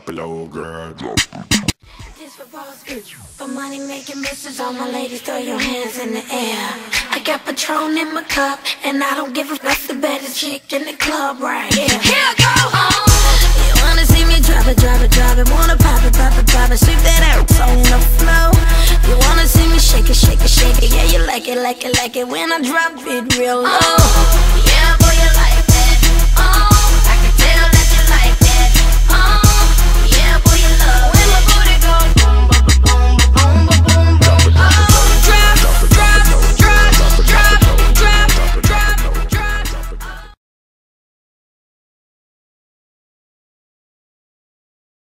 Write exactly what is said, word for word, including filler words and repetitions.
it low, girl. Drop This for boss bitch. For money making misses, all my ladies throw your hands in the air. I got Patron in my cup, and I don't give a fuck. The baddest chick in the club right here. Here go on. You wanna see me drop it, drop it, drop it. Wanna pop it, pop it, pop it. Sweep that ass on the floor. You wanna see me shake it, shake it, shake it. Yeah, you like it, like it, like it when I drop it real low.